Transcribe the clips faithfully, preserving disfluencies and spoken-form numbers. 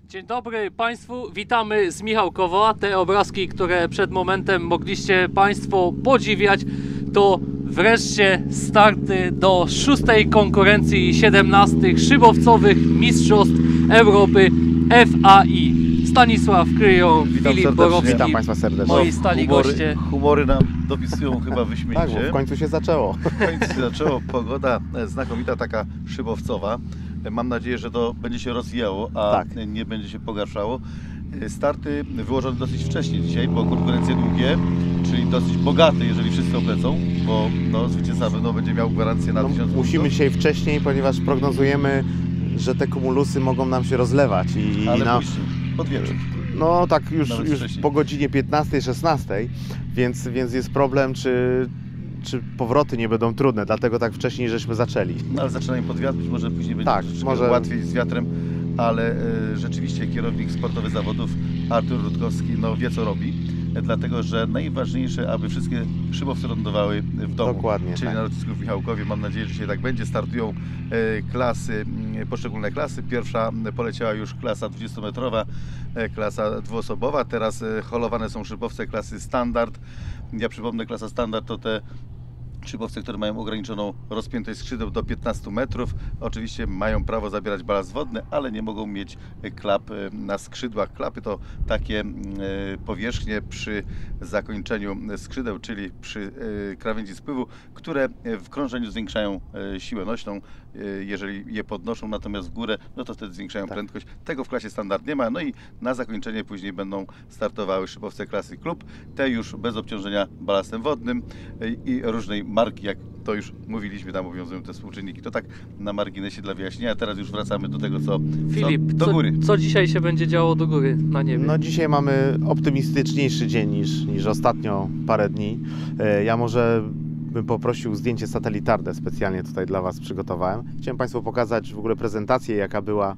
Dzień dobry Państwu, witamy z Michałkowa. Te obrazki, które przed momentem mogliście Państwo podziwiać, to wreszcie starty do szóstej konkurencji siedemnastych szybowcowych Mistrzostw Europy F A I. Stanisław Kryjo, Witam Filip serdecznie. Borowski, Witam Państwa serdecznie. moi stali humory, goście. Humory nam dopisują chyba wyśmienicie. Tak, bo w końcu się zaczęło. W końcu się zaczęło. Pogoda znakomita, taka szybowcowa. Mam nadzieję, że to będzie się rozwijało, a Tak. nie będzie się pogarszało. Starty wyłożone dosyć wcześnie dzisiaj, bo konkurencje długie, czyli dosyć bogate, jeżeli wszyscy oblecą, bo no, zwycięzca na pewno będzie miał gwarancję na No, tysiąc musimy dzisiaj wcześniej, ponieważ prognozujemy, że te kumulusy mogą nam się rozlewać. I, ale i na, później, pod wieczór. no tak już, Nawet już wcześniej. po godzinie piętnastej szesnastej, więc, więc jest problem, czy, czy powroty nie będą trudne, dlatego tak wcześniej żeśmy zaczęli. No, ale zaczynają pod wiatr, być może później będzie Tak, troszeczkę może- łatwiej z wiatrem, ale e, rzeczywiście kierownik sportowy zawodów Artur Rutkowski no, wie, co robi, e, dlatego że najważniejsze, aby wszystkie szybowce lądowały w domu. Dokładnie, Czyli tak. na lotnisku w Michałkowie. Mam nadzieję, że się tak będzie. Startują e, klasy, m, poszczególne klasy. Pierwsza m, poleciała już klasa dwudziestometrowa, e, klasa dwuosobowa. Teraz e, holowane są szybowce klasy standard. Ja przypomnę, klasa standard to te szybowce, które mają ograniczoną rozpiętość skrzydeł do piętnastu metrów. Oczywiście mają prawo zabierać balast wodny, ale nie mogą mieć klap na skrzydłach. Klapy to takie powierzchnie przy zakończeniu skrzydeł, czyli przy krawędzi spływu, które w krążeniu zwiększają siłę nośną, jeżeli je podnoszą, natomiast w górę, no to wtedy zwiększają Tak. prędkość. Tego w klasie standard nie ma. No i na zakończenie później będą startowały szybowce klasy klub, te już bez obciążenia balastem wodnym i różnej marki, jak to już mówiliśmy, tam obowiązują te współczynniki. To tak na marginesie dla wyjaśnienia. Teraz już wracamy do tego, co, Filip, co do co, góry. co dzisiaj się będzie działo do góry na niebie? No dzisiaj mamy optymistyczniejszy dzień niż, niż ostatnio parę dni. E, Ja może bym poprosił zdjęcie satelitarne, specjalnie tutaj dla Was przygotowałem. Chciałem Państwu pokazać w ogóle prezentację, jaka była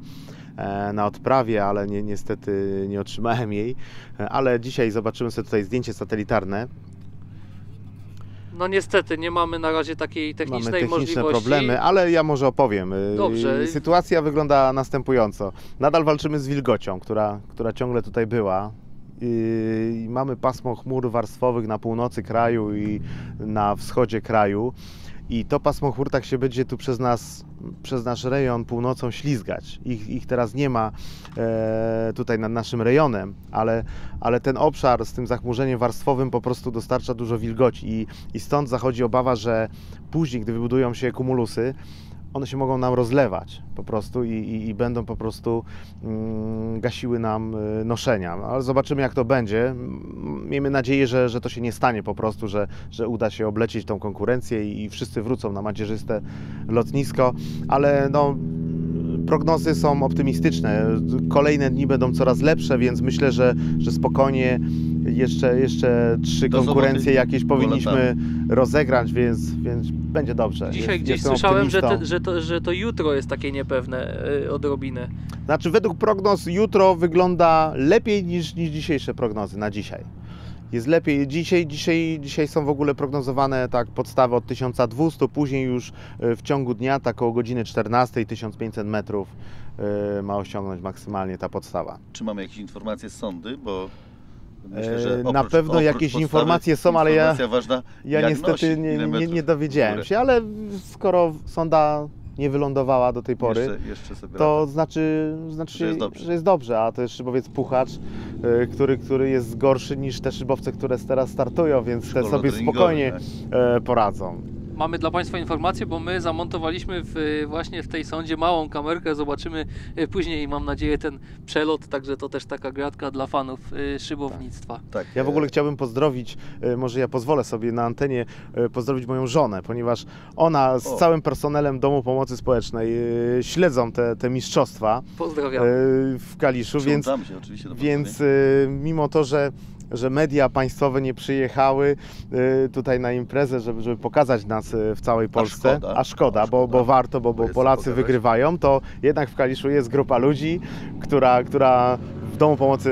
e, na odprawie, ale nie, niestety nie otrzymałem jej. E, Ale dzisiaj zobaczymy sobie tutaj zdjęcie satelitarne. No niestety, nie mamy na razie takiej technicznej Mamy techniczne możliwości. problemy, ale ja może opowiem. Dobrze. Sytuacja wygląda następująco. Nadal walczymy z wilgocią, która, która ciągle tutaj była. I mamy pasmo chmur warstwowych na północy kraju i na wschodzie kraju. I to pasmo chmur tak się będzie tu przez nas, przez nasz rejon północą ślizgać. Ich, ich teraz nie ma e, tutaj nad naszym rejonem, ale, ale ten obszar z tym zachmurzeniem warstwowym po prostu dostarcza dużo wilgoci i, i stąd zachodzi obawa, że później, gdy wybudują się kumulusy, one się mogą nam rozlewać po prostu i, i, i będą po prostu mm, gasiły nam y, noszenia. Ale zobaczymy, jak to będzie. M- Miejmy nadzieję, że, że to się nie stanie po prostu, że, że uda się oblecieć tą konkurencję i, i wszyscy wrócą na macierzyste lotnisko, ale no, prognozy są optymistyczne. Kolejne dni będą coraz lepsze, więc myślę, że, że spokojnie jeszcze, jeszcze trzy Do konkurencje soboty jakieś powinniśmy rozegrać, więc, więc będzie dobrze. Dzisiaj Jest- gdzieś jestem słyszałem, że, optymistą. te, że, to, że to jutro jest takie niepewne y, odrobinę. Znaczy według prognoz jutro wygląda lepiej niż, niż dzisiejsze prognozy na dzisiaj. Jest lepiej. Dzisiaj, dzisiaj, dzisiaj są w ogóle prognozowane tak podstawy od tysiąc dwieście, później już y, w ciągu dnia tak około godziny czternastej tysiąc pięćset metrów y, ma osiągnąć maksymalnie ta podstawa. Czy mamy jakieś informacje z sondy, bo myślę, że E, oprócz, na pewno oprócz jakieś podstawy, informacje są, ale ja, informacja ważna, ja jak niestety nosi, nie, ile nie, metrów nie w dowiedziałem górę. się, ale skoro sonda nie wylądowała do tej pory, Jeszcze, jeszcze sobie to lata. znaczy, znaczy Że jest dobrze. że jest dobrze, a to jest szybowiec puchacz, y, który, który jest gorszy niż te szybowce, które teraz startują, więc te Szkolno sobie treningowe, spokojnie tak. y, poradzą. Mamy dla Państwa informację, bo my zamontowaliśmy w, właśnie w tej sondzie małą kamerkę. Zobaczymy y, później, mam nadzieję, ten przelot, także to też taka gratka dla fanów y, szybownictwa. Tak, Ja w ogóle chciałbym pozdrowić, y, może ja pozwolę sobie na antenie y, pozdrowić moją żonę, ponieważ ona z O. całym personelem Domu Pomocy Społecznej y, śledzą te, te mistrzostwa Pozdrawiam. y, w Kaliszu, więc, Przyłączamy się oczywiście do więc pozdrowień. y, mimo to, że że media państwowe nie przyjechały y, tutaj na imprezę, żeby, żeby pokazać nas y, w całej Polsce, szkoda. a szkoda, A bo, szkoda. bo warto, bo, Bo bo jest co Polacy pokazać. wygrywają, to jednak w Kaliszu jest grupa ludzi, która, która w Domu Pomocy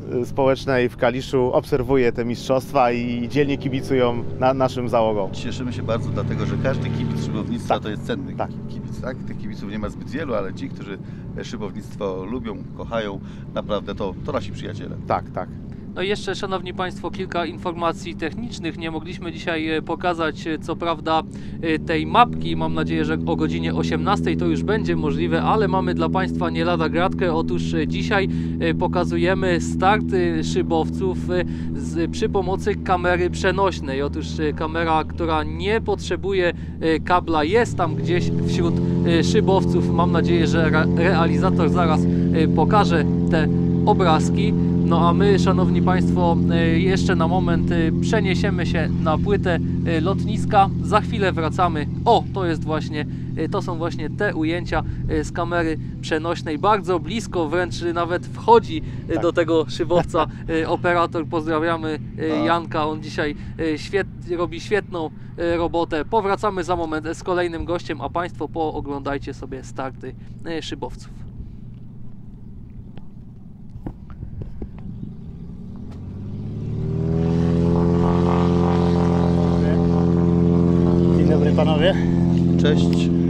społecznej w Kaliszu obserwuje te mistrzostwa i dzielnie kibicują na naszym załogom. Cieszymy się bardzo, dlatego że każdy kibic szybownictwa Tak. to jest cenny Tak. kibic. Tak? Tych kibiców nie ma zbyt wielu, ale ci, którzy szybownictwo lubią, kochają, naprawdę to, to nasi przyjaciele. Tak, tak. No i jeszcze, szanowni państwo, kilka informacji technicznych. Nie mogliśmy dzisiaj e, pokazać, e, co prawda, e, tej mapki. Mam nadzieję, że o godzinie osiemnastej to już będzie możliwe, ale mamy dla państwa nie lada gratkę. Otóż e, dzisiaj e, pokazujemy start e, szybowców e, z, przy pomocy kamery przenośnej. Otóż e, kamera, która nie potrzebuje e, kabla, jest tam gdzieś wśród e, szybowców. Mam nadzieję, że re realizator zaraz e, pokaże te obrazki. No a my, szanowni państwo, jeszcze na moment przeniesiemy się na płytę lotniska. Za chwilę wracamy. O, to jest właśnie, to są właśnie te ujęcia z kamery przenośnej. Bardzo blisko, wręcz nawet wchodzi Tak. do tego szybowca operator. Pozdrawiamy A. Janka, on dzisiaj świet, robi świetną robotę. Powracamy za moment z kolejnym gościem, a państwo pooglądajcie sobie starty szybowców. Dzień dobry panowie. Cześć.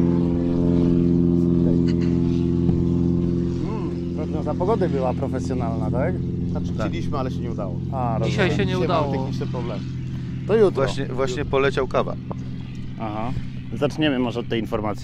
Hmm, prognoza pogody była profesjonalna, tak? Znaczy Tak. chcieliśmy, ale się nie udało. A, Dzisiaj rozumiem. się nie Dzisiaj udało. mamy techniczne problemy. To jutro. Właśnie, właśnie poleciał kawa. Aha. Zaczniemy może od tej informacji.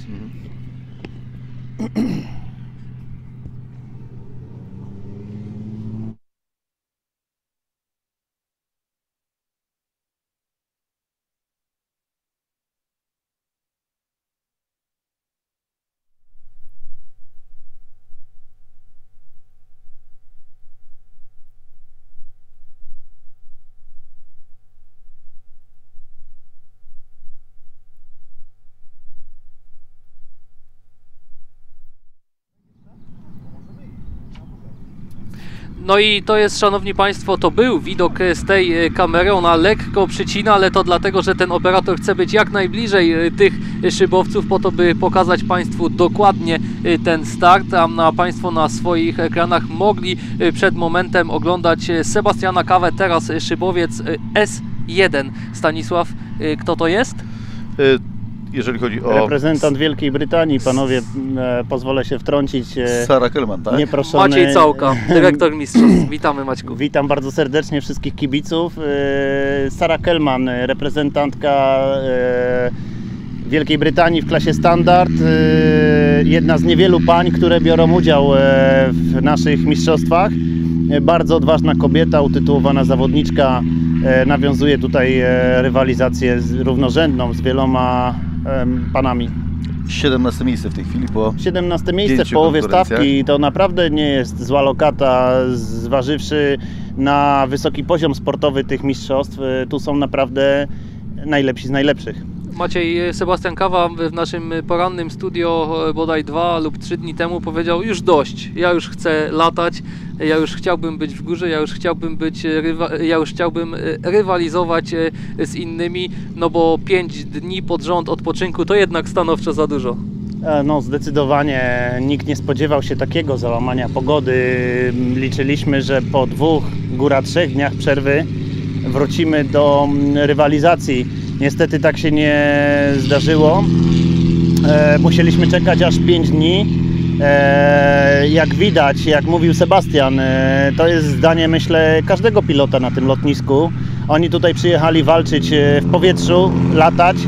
No i to jest, szanowni państwo, to był widok z tej kamery. Ona lekko przycina, ale to dlatego, że ten operator chce być jak najbliżej tych szybowców, po to, by pokazać państwu dokładnie ten start, a na państwo na swoich ekranach mogli przed momentem oglądać Sebastiana Kawę, teraz szybowiec S jeden. Stanisław, kto to jest? Y, Jeżeli chodzi o Reprezentant Wielkiej Brytanii, panowie, e, pozwolę się wtrącić. E, Sarah Kellman, tak? nieproszony. Maciej Całka, dyrektor mistrzostw. Witamy, Maćku. Witam bardzo serdecznie wszystkich kibiców. E, Sarah Kellman, reprezentantka e, Wielkiej Brytanii w klasie standard. E, jedna z niewielu pań, które biorą udział e, w naszych mistrzostwach. E, bardzo odważna kobieta, utytułowana zawodniczka. E, nawiązuje tutaj e, rywalizację z, równorzędną z wieloma e, panami. siedemnaste miejsce w tej chwili po siedemnaste miejsce w Pięciu połowie konkurencjach. stawki to naprawdę nie jest zła lokata, zważywszy na wysoki poziom sportowy tych mistrzostw. Tu są naprawdę najlepsi z najlepszych. Maciej, Sebastian Kawa w naszym porannym studio bodaj dwa lub trzy dni temu powiedział: już dość, ja już chcę latać, ja już chciałbym być w górze, ja już chciałbym być, rywa- ja już chciałbym rywalizować z innymi, no bo pięć dni pod rząd odpoczynku to jednak stanowczo za dużo. E, No zdecydowanie nikt nie spodziewał się takiego załamania pogody. Liczyliśmy, że po dwóch, góra trzech dniach przerwy wrócimy do rywalizacji. Niestety tak się nie zdarzyło. E, musieliśmy czekać aż pięć dni. E, jak widać, jak mówił Sebastian, e, to jest zdanie, myślę, każdego pilota na tym lotnisku. Oni tutaj przyjechali walczyć e, w powietrzu, latać,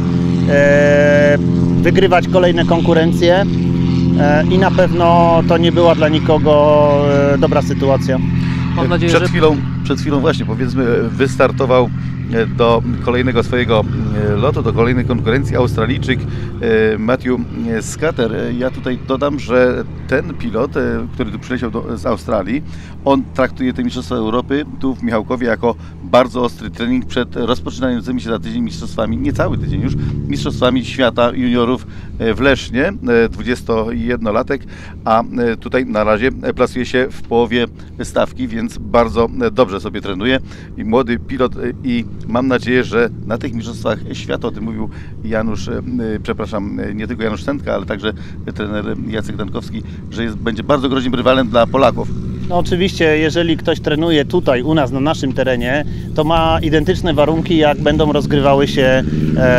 e, wygrywać kolejne konkurencje e, i na pewno to nie była dla nikogo e, dobra sytuacja. Mam nadzieję, przed że chwilą, przed chwilą właśnie, powiedzmy, wystartował do kolejnego swojego lotu, do kolejnej konkurencji Australijczyk Matthew Scudder. Ja tutaj dodam, że ten pilot, który tu przyleciał do, z Australii, on traktuje te Mistrzostwa Europy tu w Michałkowie jako bardzo ostry trening przed rozpoczynającymi się za tydzień mistrzostwami, nie cały tydzień już, mistrzostwami świata juniorów w Lesznie, dwudziestojednolatek, a tutaj na razie plasuje się w połowie stawki, więc bardzo dobrze sobie trenuje i młody pilot i mam nadzieję, że na tych mistrzostwach świata, o tym mówił Janusz, przepraszam, nie tylko Janusz Sętka, ale także trener Jacek Dankowski, że jest, będzie bardzo groźnym rywalem dla Polaków. No oczywiście, jeżeli ktoś trenuje tutaj u nas na naszym terenie, to ma identyczne warunki, jak będą rozgrywały się e,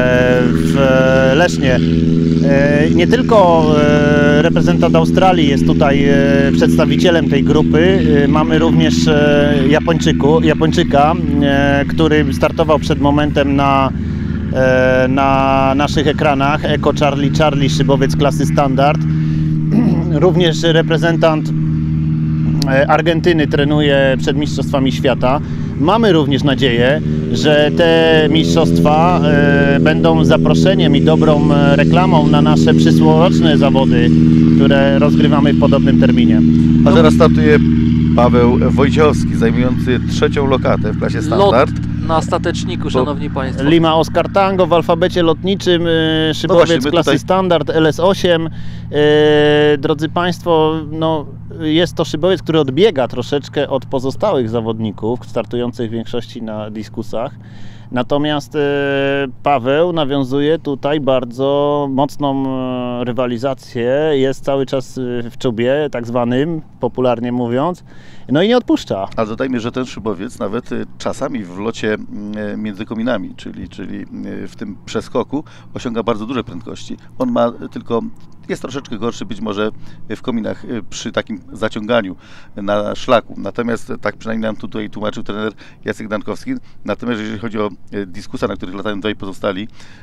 w Lesznie. E, nie tylko e, reprezentant Australii jest tutaj e, przedstawicielem tej grupy, e, mamy również e, Japończyku, Japończyka, e, który startował przed momentem na, e, na naszych ekranach, Eco Charlie Charlie, szybowiec klasy standard. Również reprezentant Argentyny trenuje przed Mistrzostwami Świata. Mamy również nadzieję, że te mistrzostwa e, będą zaproszeniem i dobrą reklamą na nasze przyszłoroczne zawody, które rozgrywamy w podobnym terminie. A teraz startuje Paweł Wojciechowski, zajmujący trzecią lokatę w klasie standard. Lot na stateczniku, szanowni państwo. Lima Oscar Tango w alfabecie lotniczym, e, szybowiec no właśnie, klasy tutaj... standard L S osiem. E, drodzy państwo, no, jest to szybowiec, który odbiega troszeczkę od pozostałych zawodników startujących w większości na dyskusach. Natomiast e, Paweł nawiązuje tutaj bardzo mocną e, rywalizację, jest cały czas w czubie, tak zwanym, popularnie mówiąc, no i nie odpuszcza. A dodajmy, że ten szybowiec nawet y, czasami w locie y, między kominami, czyli, czyli y, w tym przeskoku, osiąga bardzo duże prędkości. On ma tylko, jest troszeczkę gorszy być może w kominach y, przy takim zaciąganiu na szlaku. Natomiast tak przynajmniej nam tutaj tłumaczył trener Jacek Dankowski. Natomiast jeżeli chodzi o y, dyskusa, na których latają dwaj pozostali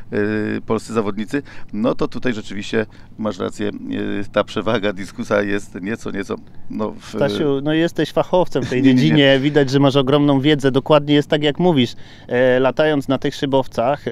y, polscy zawodnicy, no to tutaj rzeczywiście masz rację, y, ta przewaga dyskusa jest nieco, nieco... No, w, Stasiu, no jesteś fachowcem w tej Nie, nie, nie. dziedzinie, widać, że masz ogromną wiedzę, dokładnie jest tak jak mówisz. E, latając na tych szybowcach, e,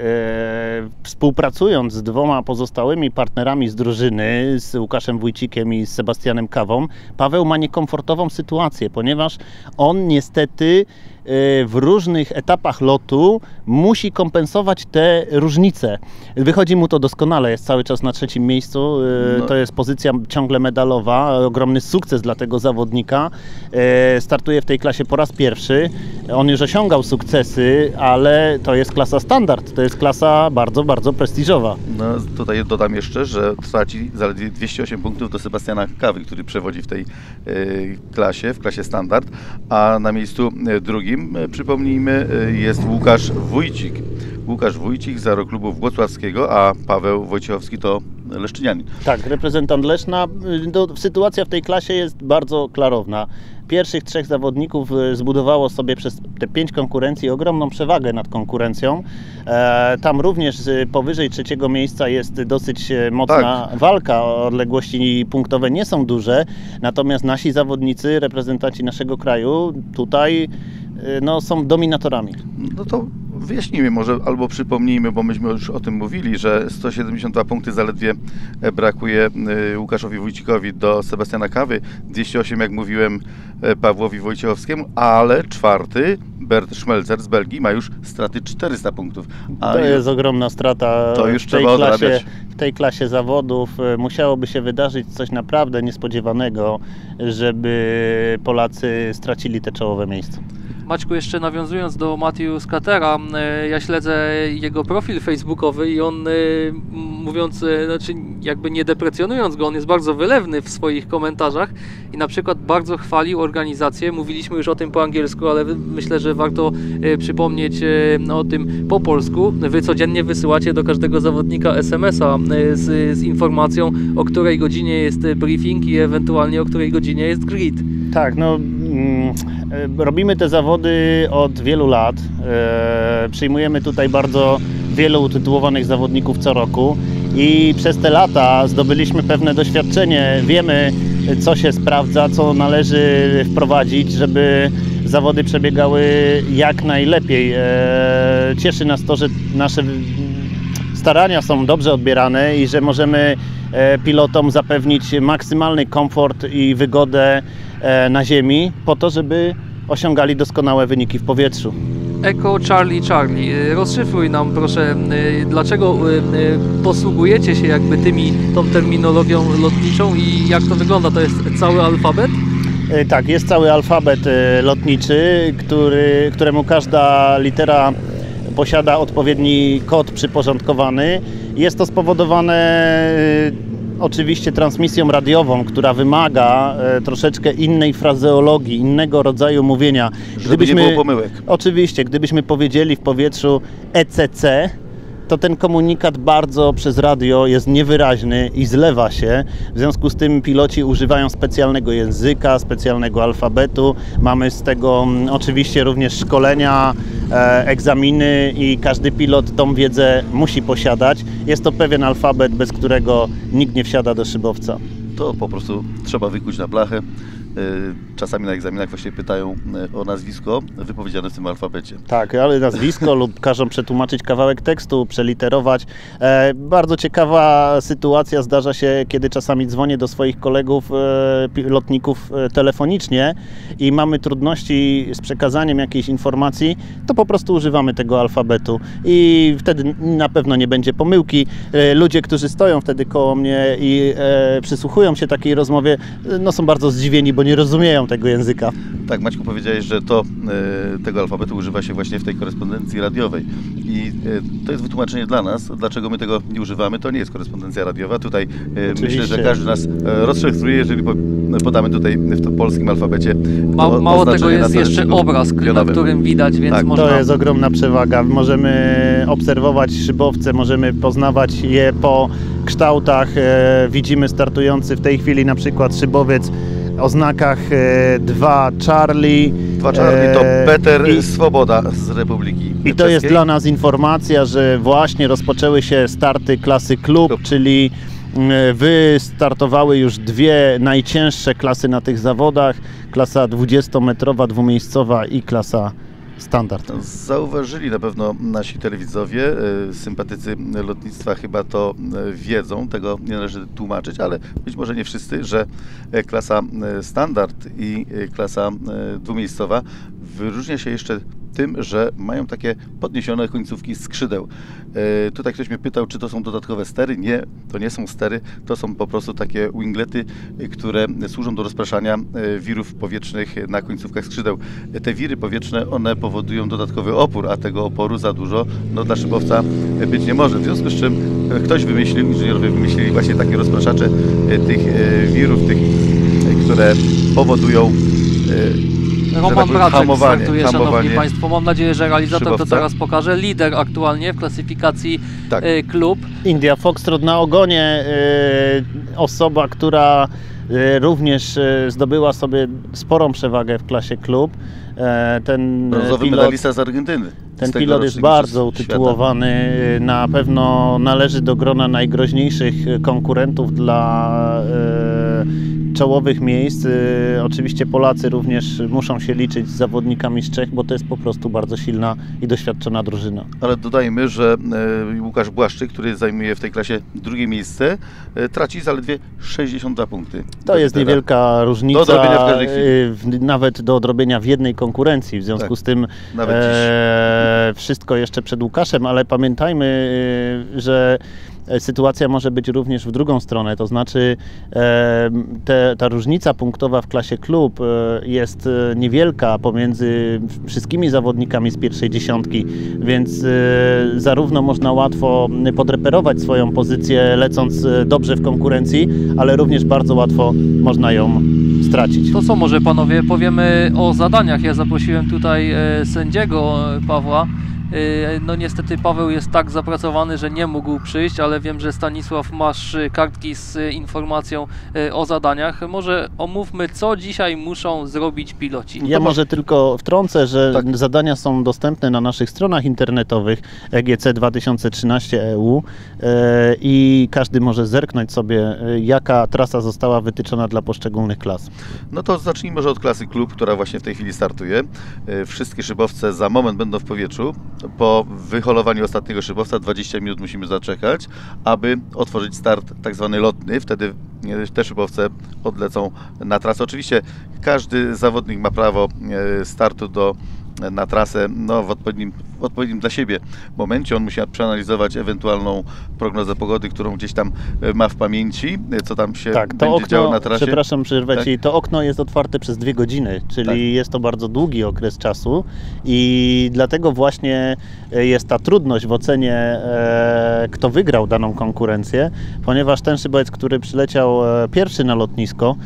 współpracując z dwoma pozostałymi partnerami z drużyny, z Łukaszem Wójcikiem i z Sebastianem Kawą, Paweł ma niekomfortową sytuację, ponieważ on niestety w różnych etapach lotu musi kompensować te różnice. Wychodzi mu to doskonale, jest cały czas na trzecim miejscu, No. to jest pozycja ciągle medalowa, ogromny sukces dla tego zawodnika. Startuje w tej klasie po raz pierwszy, on już osiągał sukcesy, ale to jest klasa standard, to jest klasa bardzo, bardzo prestiżowa. No, tutaj dodam jeszcze, że traci zaledwie dwieście osiem punktów do Sebastiana Kawy, który przewodzi w tej y, klasie, w klasie standard, a na miejscu y, drugim, y, przypomnijmy, y, jest Łukasz Wójcik. Łukasz Wójcik z Aeroklubu Włocławskiego, a Paweł Wojciechowski to Leszczynianin. Tak, reprezentant Leszna. Do, sytuacja w tej klasie jest bardzo klarowna. Pierwszych trzech zawodników zbudowało sobie przez te pięć konkurencji ogromną przewagę nad konkurencją. E, tam również powyżej trzeciego miejsca jest dosyć mocna Tak. walka, odległości punktowe nie są duże, natomiast nasi zawodnicy, reprezentanci naszego kraju tutaj no, są dominatorami. No to wyjaśnijmy może, albo przypomnijmy, bo myśmy już o tym mówili, że sto siedemdziesiąt dwa punkty zaledwie brakuje Łukaszowi Wójcikowi do Sebastiana Kawy, dwieście osiem, jak mówiłem, Pawłowi Wojciechowskiemu, ale czwarty, Bert Schmelzer z Belgii, ma już straty czterysta punktów. A To jest ogromna strata. To już w tej trzeba klasie, odrabiać. w tej klasie zawodów. Musiałoby się wydarzyć coś naprawdę niespodziewanego, żeby Polacy stracili te czołowe miejsca. Maćku, jeszcze nawiązując do Matthew Skatera, ja śledzę jego profil facebookowy i on, mówiąc, znaczy jakby nie deprecjonując go, on jest bardzo wylewny w swoich komentarzach i na przykład bardzo chwalił organizację. Mówiliśmy już o tym po angielsku, ale myślę, że warto przypomnieć o tym po polsku. Wy codziennie wysyłacie do każdego zawodnika es em es a z, z informacją, o której godzinie jest briefing i ewentualnie o której godzinie jest grid. Tak, no mm, robimy te zawody od wielu lat. E, przyjmujemy tutaj bardzo wielu utytułowanych zawodników co roku i przez te lata zdobyliśmy pewne doświadczenie. Wiemy, co się sprawdza, co należy wprowadzić, żeby zawody przebiegały jak najlepiej. E, cieszy nas to, że nasze starania są dobrze odbierane i że możemy pilotom zapewnić maksymalny komfort i wygodę na ziemi po to, żeby osiągali doskonałe wyniki w powietrzu. Eco Charlie Charlie, rozszyfruj nam proszę, dlaczego posługujecie się jakby tymi, tą terminologią lotniczą i jak to wygląda? To jest cały alfabet? Tak, jest cały alfabet lotniczy, który, któremu każda litera posiada odpowiedni kod przyporządkowany. Jest to spowodowane oczywiście transmisją radiową, która wymaga e, troszeczkę innej frazeologii, innego rodzaju mówienia. Żeby nie było pomyłek. Oczywiście, gdybyśmy powiedzieli w powietrzu E C C, to ten komunikat bardzo przez radio jest niewyraźny i zlewa się. W związku z tym piloci używają specjalnego języka, specjalnego alfabetu. Mamy z tego mm, oczywiście również szkolenia, e, egzaminy i każdy pilot tą wiedzę musi posiadać. Jest to pewien alfabet, bez którego nikt nie wsiada do szybowca. To po prostu trzeba wykuć na blachę. Czasami na egzaminach właśnie pytają o nazwisko wypowiedziane w tym alfabecie. Tak, ale nazwisko lub każą przetłumaczyć kawałek tekstu, przeliterować. E, bardzo ciekawa sytuacja zdarza się, kiedy czasami dzwonię do swoich kolegów, e, lotników e, telefonicznie i mamy trudności z przekazaniem jakiejś informacji, to po prostu używamy tego alfabetu i wtedy na pewno nie będzie pomyłki. E, ludzie, którzy stoją wtedy koło mnie i e, przysłuchują się takiej rozmowie, no są bardzo zdziwieni, bo nie rozumieją tego języka. Tak, Maćku, powiedziałeś, że to, e, tego alfabetu używa się właśnie w tej korespondencji radiowej i e, to jest wytłumaczenie dla nas, dlaczego my tego nie używamy. To nie jest korespondencja radiowa. Tutaj e, myślę, że każdy nas e, rozszyfruje, jeżeli po, podamy tutaj w tym polskim alfabecie. Ma, to mało tego oznaczenie jest na jeszcze talerzyku obraz, na pionowym. którym widać, więc Tak, można... To jest ogromna przewaga. Możemy obserwować szybowce, możemy poznawać je po kształtach. E, widzimy startujący w tej chwili na przykład szybowiec o znakach dwa Charlie. dwa Charlie to Peter i, Swoboda z Republiki I to jest dla nas informacja, że właśnie rozpoczęły się starty klasy klub, Klub. czyli wystartowały już dwie najcięższe klasy na tych zawodach. Klasa dwudziestometrowa, dwumiejscowa i klasa standard. Zauważyli na pewno nasi telewidzowie, sympatycy lotnictwa chyba to wiedzą, tego nie należy tłumaczyć, ale być może nie wszyscy, że klasa standard i klasa dwumiejscowa wyróżnia się jeszcze tym, że mają takie podniesione końcówki skrzydeł. E, tutaj ktoś mnie pytał, czy to są dodatkowe stery. Nie, to nie są stery, to są po prostu takie winglety, które służą do rozpraszania wirów powietrznych na końcówkach skrzydeł. Te wiry powietrzne, one powodują dodatkowy opór, a tego oporu za dużo no, dla szybowca być nie może. W związku z czym ktoś wymyślił, inżynierowie wymyślili właśnie takie rozpraszacze tych wirów, tych, które powodują Roman tak Braczek hamowanie, startuje, hamowanie szanowni państwo. Mam nadzieję, że realizator to szybowca. teraz pokaże. Lider aktualnie w klasyfikacji Tak. y, klub. India Foxtrot na ogonie, y, osoba, która y, również y, zdobyła sobie sporą przewagę w klasie klub. E, ten brązowy pilot, medalista z Argentyny. ten z tego pilot jest rocznego bardzo świata. utytułowany, na pewno należy do grona najgroźniejszych konkurentów dla e, czołowych miejsc. E, oczywiście Polacy również muszą się liczyć z zawodnikami z Czech, bo to jest po prostu bardzo silna i doświadczona drużyna. Ale dodajmy, że e, Łukasz Błaszczyk, który zajmuje w tej klasie drugie miejsce, e, traci zaledwie sześćdziesiąt dwa punkty. To jest Teraz. niewielka różnica, Do odrobienia w każdej chwili. w, nawet do odrobienia w jednej konkurencji. W związku Tak, z tym nawet e, wszystko jeszcze przed Łukaszem, ale pamiętajmy, e, że sytuacja może być również w drugą stronę, to znaczy e, te, ta różnica punktowa w klasie klub e, jest niewielka pomiędzy wszystkimi zawodnikami z pierwszej dziesiątki, więc e, zarówno można łatwo podreperować swoją pozycję lecąc dobrze w konkurencji, ale również bardzo łatwo można ją stracić. To co, może panowie powiemy o zadaniach. Ja zaprosiłem tutaj e, sędziego e, Pawła. E, no niestety Paweł jest tak zapracowany, że nie mógł przyjść, ale wiem, że Stanisław masz e, kartki z e, informacją e, o zadaniach. Może omówmy, co dzisiaj muszą zrobić piloci. Ja może tylko wtrącę, że Tak. zadania są dostępne na naszych stronach internetowych E G C dwa tysiące trzynaście E U e, i każdy może zerknąć sobie, e, jaka trasa została wytyczona dla poszczególnych klas. No to zacznijmy może od klasy klub, która właśnie w tej chwili startuje. E, Wszystkie szybowce za moment będą w powietrzu. Po wyholowaniu ostatniego szybowca dwadzieścia minut musimy zaczekać, aby otworzyć start tak zwany lotny. Wtedy e, te szybowce odlecą na trasę. Oczywiście każdy zawodnik ma prawo e, startu do na trasę no, w, odpowiednim, w w odpowiednim dla siebie momencie. On musi przeanalizować ewentualną prognozę pogody, którą gdzieś tam ma w pamięci, co tam się Tak, to będzie okno, działo na trasie. przepraszam, przerwę Tak? Ci, to okno jest otwarte przez dwie godziny, czyli Tak. jest to bardzo długi okres czasu i dlatego właśnie jest ta trudność w ocenie, e, kto wygrał daną konkurencję, ponieważ ten szybowiec, który przyleciał e, pierwszy na lotnisko,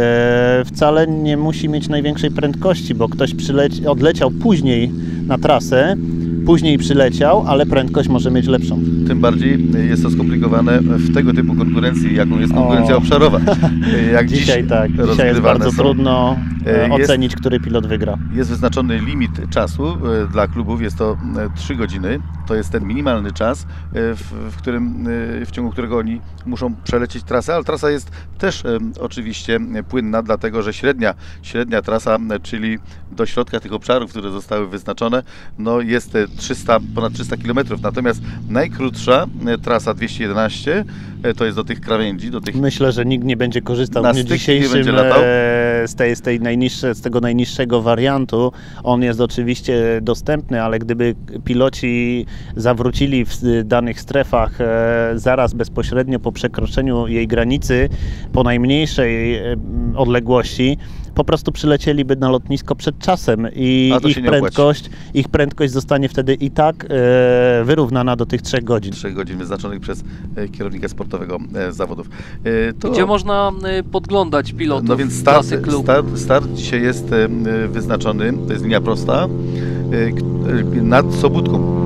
e, wcale nie musi mieć największej prędkości, bo ktoś przyleci, odleciał później na trasę, później przyleciał, ale prędkość może mieć lepszą. Tym bardziej jest to skomplikowane w tego typu konkurencji, jaką jest konkurencja O. obszarowa. Jak dziś Dzisiaj tak, dzisiaj jest rozgrywane bardzo są. trudno e, Jest- ocenić, który pilot wygra. Jest wyznaczony limit czasu e, dla klubów, jest to e, trzy godziny. To jest ten minimalny czas, e, w, w, którym, e, w ciągu którego oni muszą przelecieć trasę, ale trasa jest też e, oczywiście płynna, dlatego że średnia, średnia trasa, e, czyli do środka tych obszarów, które zostały wyznaczone, no jest e, trzysta, ponad trzysta kilometrów. Natomiast najkrótsza e, trasa dwieście jedenaście e, to jest do tych krawędzi, do tych Myślę, że nikt nie będzie korzystał Na w dniu styk nie dzisiejszym będzie latał. e, z, tej, z, tej najniższe, z tego najniższego wariantu. On jest oczywiście dostępny, ale gdyby piloci zawrócili w danych strefach e, zaraz bezpośrednio po przekroczeniu jej granicy, po najmniejszej e, odległości, po prostu przylecieliby na lotnisko przed czasem i A to ich się nie opłaci. prędkość, ich prędkość zostanie wtedy i tak e, wyrównana do tych trzech godzin. trzech godzin wyznaczonych przez e, kierownika sportowego e, zawodów. E, To, Gdzie można y, podglądać pilotów no więc start, klasy klub? start, start dzisiaj jest e, wyznaczony, to jest linia prosta, e, k- e, nad Sobótką.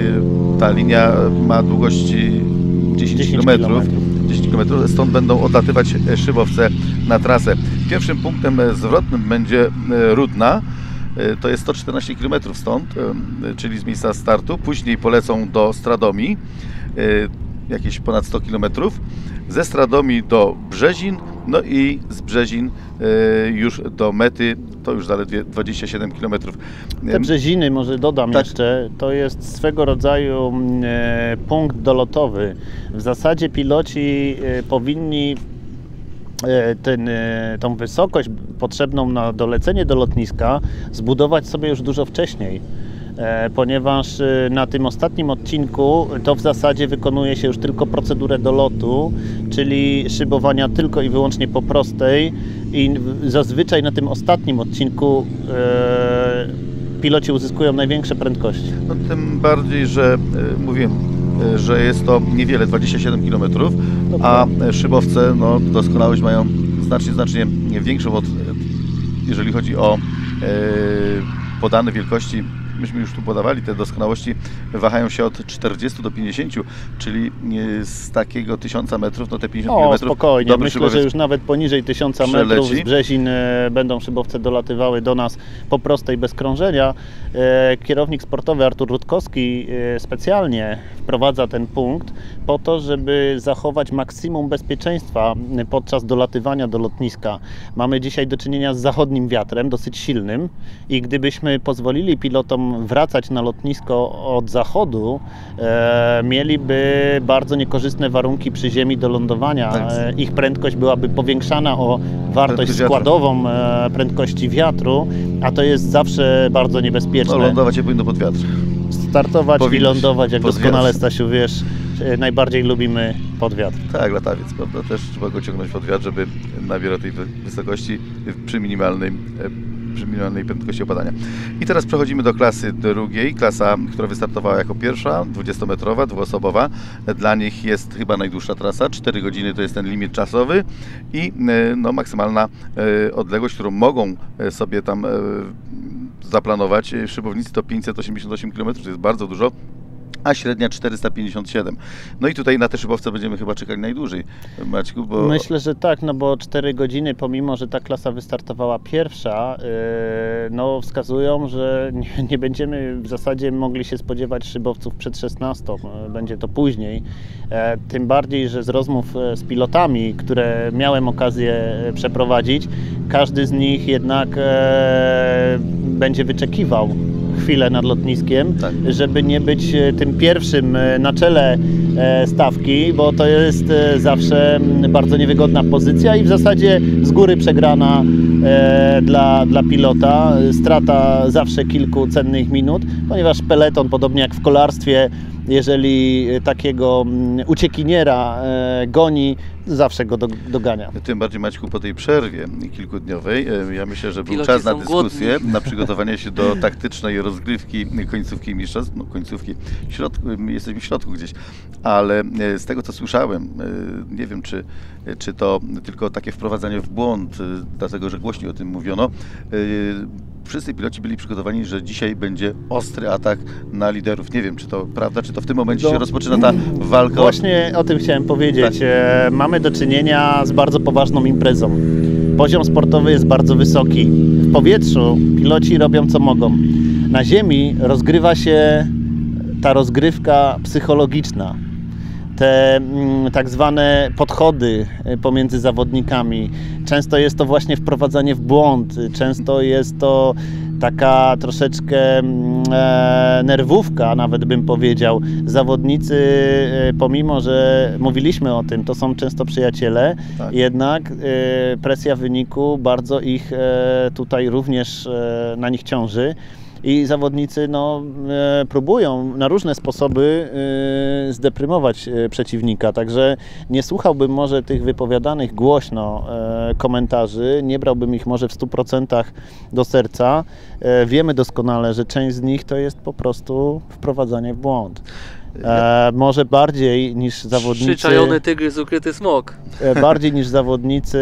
E, Ta linia ma długość dziesięć dziesięć kilometrów. kilometrów. dziesięć kilometrów, stąd będą odlatywać e, szybowce na trasę. Pierwszym punktem e, zwrotnym będzie e, Rudna. E, To jest sto czternaście kilometrów stąd, e, czyli z miejsca startu. Później polecą do Stradomii, e, jakieś ponad sto kilometrów. Ze Stradomii do Brzezin, no i z Brzezin e, już do mety, to już zaledwie dwadzieścia siedem kilometrów. Te Brzeziny, może dodam Tak. jeszcze, to jest swego rodzaju e, punkt dolotowy. W zasadzie piloci e, powinni e, ten, e, tą wysokość potrzebną na dolecenie do lotniska zbudować sobie już dużo wcześniej. E, ponieważ e, na tym ostatnim odcinku to w zasadzie wykonuje się już tylko procedurę dolotu, czyli szybowania tylko i wyłącznie po prostej i zazwyczaj na tym ostatnim odcinku e, piloci uzyskują największe prędkości. No, tym bardziej, że e, mówiłem, e, że jest to niewiele, dwadzieścia siedem kilometrów, a e, szybowce no, doskonałość mają znacznie, znacznie większą, od, e, jeżeli chodzi o e, podane wielkości. Myśmy już tu podawali, te doskonałości wahają się od czterdziestu do pięćdziesięciu, czyli e, z takiego tysiąca metrów, no te pięćdziesiąt O, kilometrów. spokojnie. dobry Myślę, szybowiec że już nawet poniżej tysiąca metrów przeleci. z Brzezin e, będą szybowce dolatywały do nas po prostej, bez krążenia. E, Kierownik sportowy Artur Rutkowski e, specjalnie wprowadza ten punkt po to, żeby zachować maksimum bezpieczeństwa podczas dolatywania do lotniska. Mamy dzisiaj do czynienia z zachodnim wiatrem, dosyć silnym i gdybyśmy pozwolili pilotom wracać na lotnisko od zachodu, e, mieliby bardzo niekorzystne warunki przy ziemi do lądowania. Tak. E, ich prędkość byłaby powiększana o wartość Prędkość wiatru. składową e, prędkości wiatru, a to jest zawsze bardzo niebezpieczne. no, lądować się powinno pod wiatr. Startować Powinno i lądować, jak pod doskonale, wiatr. Stasiu, wiesz, e, najbardziej lubimy pod wiatr. Tak, latawiec, prawda? Też trzeba go ciągnąć pod wiatr, żeby nabierał tej wy- wysokości przy minimalnej, e, przy minimalnej prędkości opadania. I teraz przechodzimy do klasy drugiej. Klasa, która wystartowała jako pierwsza, dwudziestometrowa, dwuosobowa. Dla nich jest chyba najdłuższa trasa, cztery godziny to jest ten limit czasowy i e, no, maksymalna e, odległość, którą mogą e, sobie tam e, zaplanować e, szybownicy, to pięćset osiemdziesiąt osiem kilometrów, to jest bardzo dużo, a średnia czterysta pięćdziesiąt siedem. No i tutaj na te szybowce będziemy chyba czekali najdłużej, Maćku, bo Myślę, że tak, no bo cztery godziny, pomimo że ta klasa wystartowała pierwsza, yy, no wskazują, że nie, nie będziemy w zasadzie mogli się spodziewać szybowców przed szesnastą, yy, będzie to później. E, tym bardziej, że z rozmów e, z pilotami, które miałem okazję e, przeprowadzić, każdy z nich jednak e, będzie wyczekiwał chwilę nad lotniskiem, Tak. żeby nie być e, tym pierwszym e, na czele e, stawki, bo to jest e, zawsze m, bardzo niewygodna pozycja i w zasadzie z góry przegrana e, dla, dla pilota. Strata zawsze kilku cennych minut, ponieważ peleton, podobnie jak w kolarstwie, jeżeli takiego mm, uciekiniera e, goni, zawsze go do, dogania. Tym bardziej, Maćku, po tej przerwie kilkudniowej, e, ja myślę, że był Piloci czas na są dyskusję, głodni. na przygotowanie się do taktycznej rozgrywki końcówki mistrzostw, no końcówki, w środku, my jesteśmy w środku gdzieś, ale e, z tego, co słyszałem, e, nie wiem, czy, czy to tylko takie wprowadzanie w błąd, e, dlatego, że głośniej o tym mówiono, e, wszyscy piloci byli przygotowani, że dzisiaj będzie ostry atak na liderów. Nie wiem, czy to prawda, czy to w tym momencie No, się rozpoczyna ta walka. Właśnie o tym chciałem powiedzieć. Tak. E, Mamy do czynienia z bardzo poważną imprezą. Poziom sportowy jest bardzo wysoki. W powietrzu piloci robią co mogą. Na ziemi rozgrywa się ta rozgrywka psychologiczna. Te mm, tak zwane podchody y, pomiędzy zawodnikami. Często jest to właśnie wprowadzanie w błąd, często jest to taka troszeczkę mm, e, nerwówka, nawet bym powiedział. Zawodnicy, y, pomimo że mówiliśmy o tym, to są często przyjaciele, Tak. jednak y, presja wyniku bardzo ich e, tutaj również e, na nich ciąży. I zawodnicy no, e, próbują na różne sposoby e, zdeprymować e, przeciwnika, także nie słuchałbym może tych wypowiadanych głośno e, komentarzy, nie brałbym ich może w stu procentach do serca. E, wiemy doskonale, że część z nich to jest po prostu wprowadzanie w błąd. E, może bardziej niż zawodnicy... Przyczajony tygrys, ukryty smok. E, Bardziej niż zawodnicy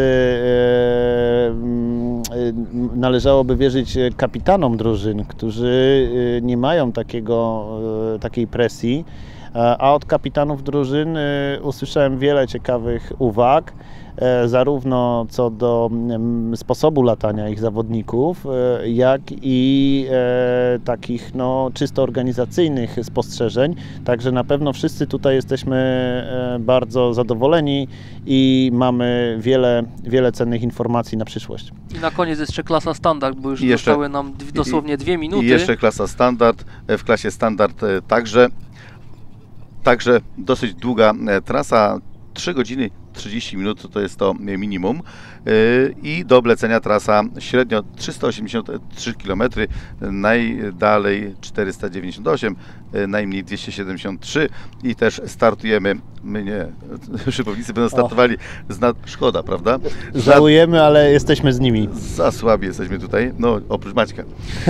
e, mm, e, należałoby wierzyć kapitanom drużyn, którzy e, nie mają takiego, e, takiej presji, e, a od kapitanów drużyn e, usłyszałem wiele ciekawych uwag, e, zarówno co do mm, sposobu latania ich zawodników, e, jak i e, takich no, czysto organizacyjnych spostrzeżeń. Także na pewno wszyscy tutaj jesteśmy e, bardzo zadowoleni i mamy wiele, wiele cennych informacji na przyszłość. I na koniec jeszcze klasa standard, bo już I jeszcze- zostały nam dw- dosłownie dwie minuty. I jeszcze klasa standard. E, W klasie standard e, także, także dosyć długa e, trasa, trzy godziny trzydzieści minut to jest to minimum e, i do oblecenia trasa średnio trzysta osiemdziesiąt trzy kilometry, najdalej czterysta dziewięćdziesiąt osiem, e, najmniej dwieście siedemdziesiąt trzy i też startujemy, my nie, szybownicy będą startowali, z nad, szkoda, prawda? Za, Żałujemy, ale jesteśmy z nimi. za słabi jesteśmy tutaj, no oprócz Maćka.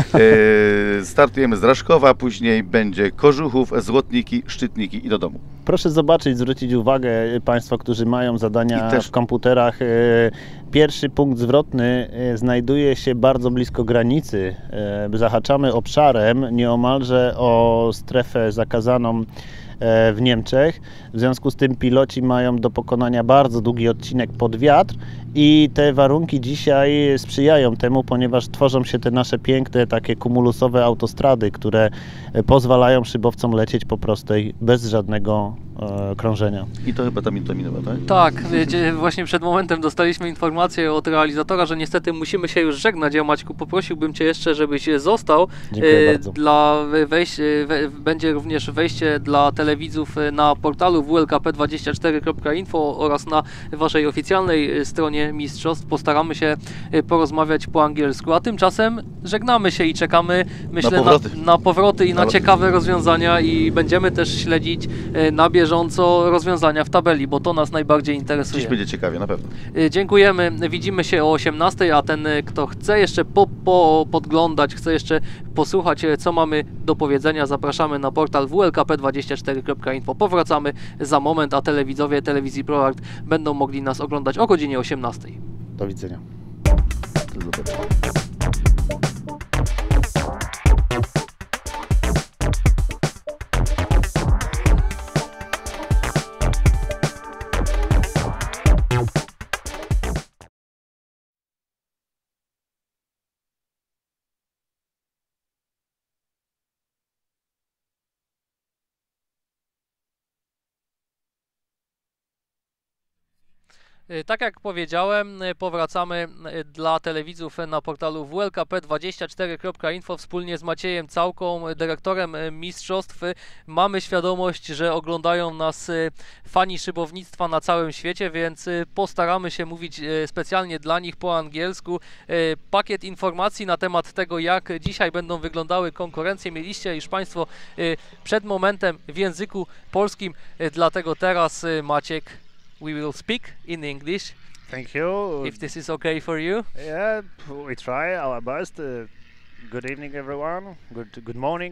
E, startujemy z Raszkowa, później będzie Kożuchów, Złotniki, Szczytniki i do domu. Proszę zobaczyć, zwrócić uwagę Państwo, którzy mają zadania I też- w komputerach. e, Pierwszy punkt zwrotny e, znajduje się bardzo blisko granicy. E, Zahaczamy obszarem nieomalże o strefę zakazaną e, w Niemczech. W związku z tym piloci mają do pokonania bardzo długi odcinek pod wiatr i te warunki dzisiaj sprzyjają temu, ponieważ tworzą się te nasze piękne, takie kumulusowe autostrady, które e, pozwalają szybowcom lecieć po prostej, bez żadnego e, krążenia. I to chyba ta minuta minęła, tak? Tak, wiecie, właśnie przed momentem dostaliśmy informację od realizatora, że niestety musimy się już żegnać. Ja, Maćku, poprosiłbym Cię jeszcze, żebyś został. Dziękuję E, bardzo. Dla wejść, we, będzie również wejście dla telewidzów na portalu w l k p dwadzieścia cztery kropka info oraz na Waszej oficjalnej stronie mistrzostw. Postaramy się e, porozmawiać po angielsku, a tymczasem żegnamy się i czekamy, myślę, na powroty. na, powroty i na Na- ciekawe rozwiązania i będziemy też śledzić e, na bieżąco rozwiązania w tabeli, bo to nas najbardziej interesuje. Dziś będzie ciekawie, na pewno. Y, Dziękujemy, widzimy się o osiemnastej, a ten, y, kto chce jeszcze po, po podglądać, chce jeszcze posłuchać, y, co mamy do powiedzenia, zapraszamy na portal w l k p dwadzieścia cztery kropka info. Powracamy za moment, a telewidzowie telewizji ProArt będą mogli nas oglądać o godzinie osiemnastej. Do widzenia. Do zobaczenia. Y, Tak jak powiedziałem, y, powracamy y, dla telewidzów na portalu w l k p dwadzieścia cztery kropka info wspólnie z Maciejem Całką, y, dyrektorem y, mistrzostw. Y, Mamy świadomość, że oglądają nas y, fani szybownictwa na całym świecie, więc y, postaramy się mówić y, specjalnie dla nich po angielsku. Y, Pakiet informacji na temat tego, jak dzisiaj będą wyglądały konkurencje, mieliście już Państwo y, przed momentem w języku polskim, y, dlatego teraz y, Maciek, we will speak in English, Thank you. if this is okay for you. Yeah, we try our best. Uh, good evening, everyone. Good good morning.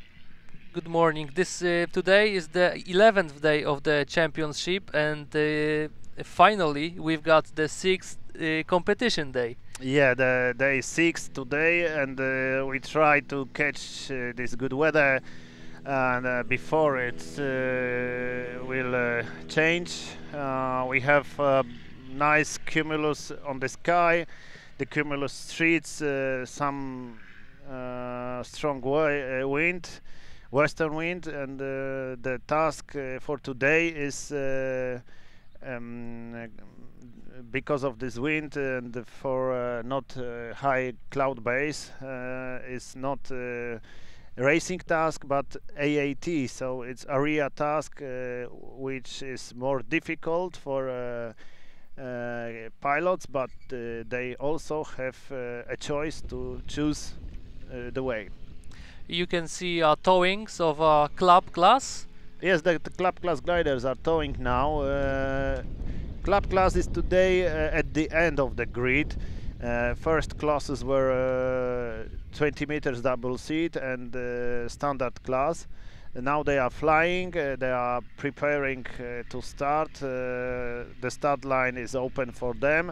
Good morning. This uh, today is the eleventh day of the championship, and uh, finally we've got the sixth uh, competition day. Yeah, the day six today, and uh, we try to catch uh, this good weather, and uh, before it uh, will uh, change, uh, we have uh, nice cumulus on the sky. The cumulus streets uh, some uh, strong wa- uh, wind, western wind, and uh, the task uh, for today is. Uh, um, because of this wind and for uh, not uh, high cloud base uh, is not uh, racing task but A A T, so it's area task uh, which is more difficult for uh, uh, pilots, but uh, they also have uh, a choice to choose uh, the way. You can see uh, towings of a club class. Yes, the, the club class gliders are towing now. Uh, club class is today uh, at the end of the grid. Uh, first classes were uh, twenty meters double seat and uh, standard class. And now they are flying, uh, they are preparing uh, to start. Uh, the start line is open for them.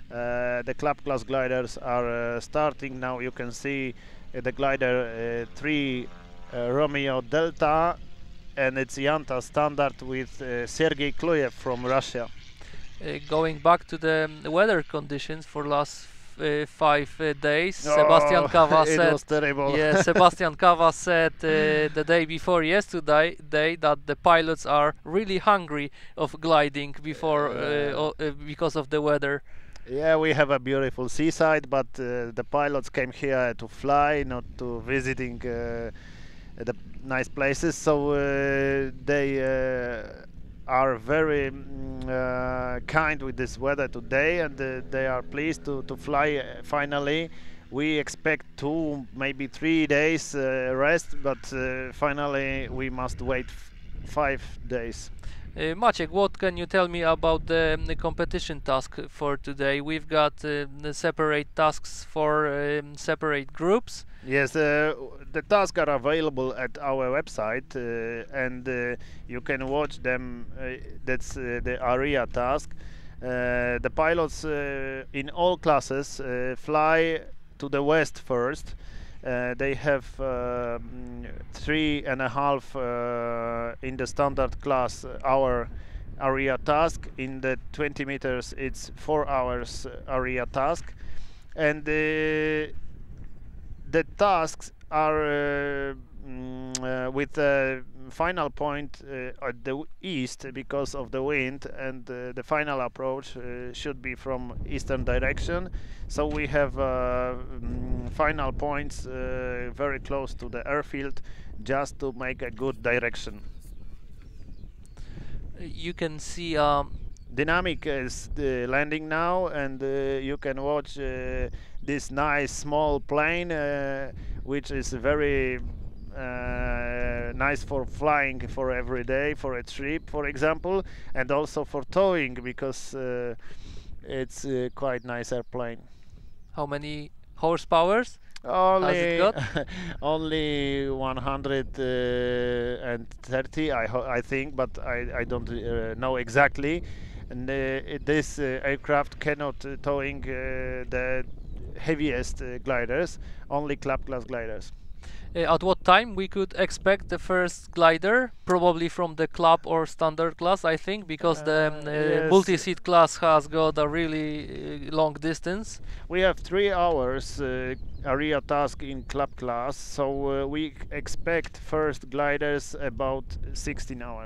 Uh, the club class gliders are uh, starting now. You can see uh, the glider uh, three uh, Romeo Delta, and it's Yanta standard with uh, Sergei Kluyev from Russia. Uh, going back to the um, weather conditions for last uh, five uh, days, Oh, Sebastian Cava it said. was terrible. Yeah, Sebastian Cava said uh, the day before yesterday day that the pilots are really hungry of gliding before uh, o- uh, because of the weather. Yeah, we have a beautiful seaside, but uh, the pilots came here to fly, not to visiting uh, the nice places. So uh, they uh, are very mm, uh, kind with this weather today, and uh, they are pleased to, to fly uh, finally. We expect two, maybe three days uh, rest, but uh, finally we must wait f- five days. Uh, Maciek, what can you tell me about the, um, the competition task for today? We've got uh, the separate tasks for um, separate groups. Yes, uh, the tasks are available at our website, uh, and uh, you can watch them. Uh, that's uh, the area task. Uh, the pilots uh, in all classes uh, fly to the west first. Uh, they have um, three and a half uh, in the standard class uh, hour area task. In the twenty meters, it's four hours uh, area task, and uh, the tasks are uh, mm, uh, with the final point uh, at the w- east because of the wind, and uh, the final approach uh, should be from eastern direction. So we have uh, mm, final points uh, very close to the airfield, just to make a good direction. You can see um, Dynamic is uh, landing now, and uh, you can watch uh, this nice small plane, uh, which is very uh, nice for flying for every day, for a trip, for example, and also for towing, because uh, it's uh, quite nice airplane. how many horsepowers? Only, got? only one hundred thirty, I ho- I think, but I I don't uh, know exactly. And uh, it- this uh, aircraft cannot uh, towing uh, the heaviest uh, gliders, only club class gliders. Uh, at what time we could expect the first glider? Probably from the club or standard class, I think, because the um, Uh, uh, yes. multi-seat class has got a really uh, long distance. We have three hours uh, area task in club class, so uh, we expect first gliders about sixteen hours.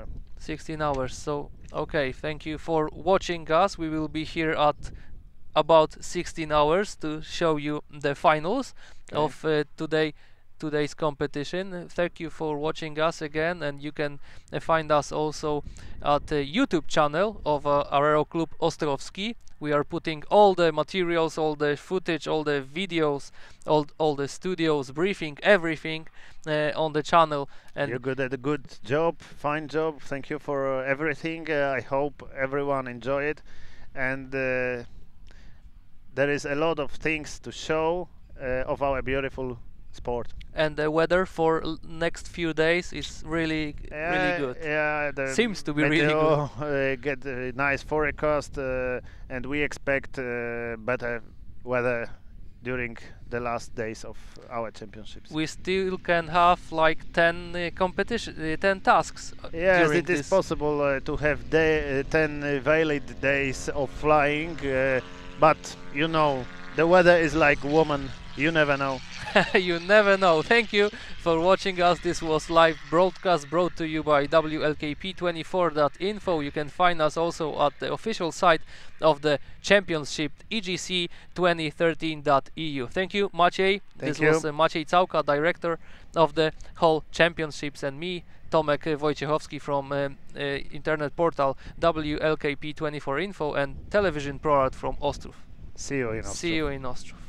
sixteen hours. So okay, thank you for watching us. We will be here at about sixteen hours to show you the finals Okay. of uh, today today's competition. Uh, Thank you for watching us again, and you can uh, find us also at the YouTube channel of uh, Aero Klub Ostrowski. We are putting all the materials, all the footage, all the videos, all all the studios, briefing, everything uh, on the channel. And You good at a good job, fine job. Thank you for uh, everything. Uh, I hope everyone enjoy it, and uh, there is a lot of things to show uh, of our beautiful sport. and the weather for l- next few days is really really good. Yeah, the Seems to be really meteo, Uh, get a nice forecast, uh, and we expect uh, better weather during the last days of our championships. We still can have like ten uh, competition, uh, ten tasks uh, Yes, during it is this. possible uh, to have day, uh, ten uh, valid days of flying, uh, but you know, the weather is like woman, you never know. You never know. Thank you for watching us. This was live broadcast brought to you by W L K P twenty-four dot info. You can find us also at the official site of the championship E G C twenty thirteen dot E U. Thank you, Maciej. Thank this you. was uh, Maciej Całka, director of the whole championships, and me, Tomek uh, Wojciechowski from um, uh, internet portal W L K P twenty-four info and television product from Ostrów. See you in See you in Ostrów.